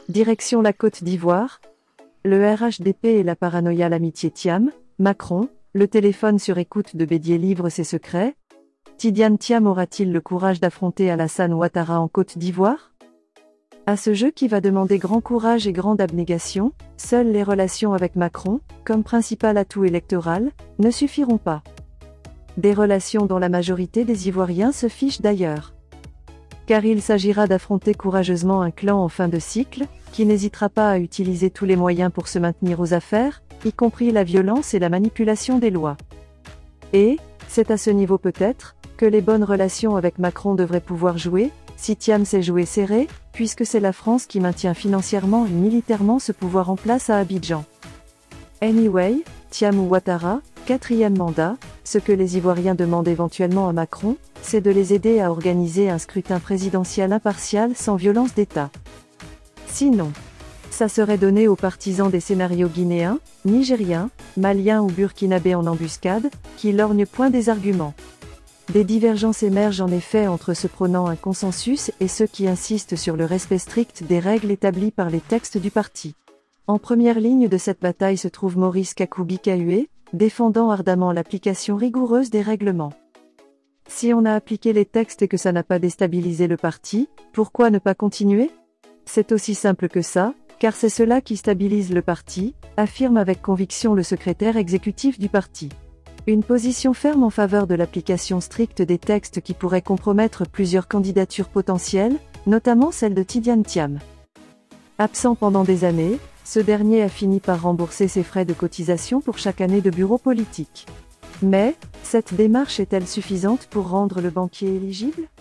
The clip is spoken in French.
Direction la Côte d'Ivoire. Le RHDP et la paranoïale amitié Thiam, Macron, le téléphone sur écoute de Bédier livre ses secrets. Tidiane Thiam aura-t-il le courage d'affronter Alassane Ouattara en Côte d'Ivoire? À ce jeu qui va demander grand courage et grande abnégation, seules les relations avec Macron, comme principal atout électoral, ne suffiront pas. Des relations dont la majorité des Ivoiriens se fichent d'ailleurs. Car il s'agira d'affronter courageusement un clan en fin de cycle, qui n'hésitera pas à utiliser tous les moyens pour se maintenir aux affaires, y compris la violence et la manipulation des lois. Et, c'est à ce niveau peut-être, que les bonnes relations avec Macron devraient pouvoir jouer, si Thiam sait jouer serré, puisque c'est la France qui maintient financièrement et militairement ce pouvoir en place à Abidjan. Anyway, Thiam ou Ouattara, 4e mandat, ce que les Ivoiriens demandent éventuellement à Macron, c'est de les aider à organiser un scrutin présidentiel impartial sans violence d'État. Sinon, ça serait donné aux partisans des scénarios guinéens, nigériens, maliens ou burkinabés en embuscade, qui lorgnent point des arguments. Des divergences émergent en effet entre ceux prônant un consensus et ceux qui insistent sur le respect strict des règles établies par les textes du parti. En première ligne de cette bataille se trouve Maurice Kakubi-Kahué, défendant ardemment l'application rigoureuse des règlements. Si on a appliqué les textes et que ça n'a pas déstabilisé le parti, pourquoi ne pas continuer? C'est aussi simple que ça, car c'est cela qui stabilise le parti, affirme avec conviction le secrétaire exécutif du parti. Une position ferme en faveur de l'application stricte des textes qui pourraient compromettre plusieurs candidatures potentielles, notamment celle de Tidiane Thiam. Absent pendant des années, ce dernier a fini par rembourser ses frais de cotisation pour chaque année de bureau politique. Mais, cette démarche est-elle suffisante pour rendre le banquier éligible?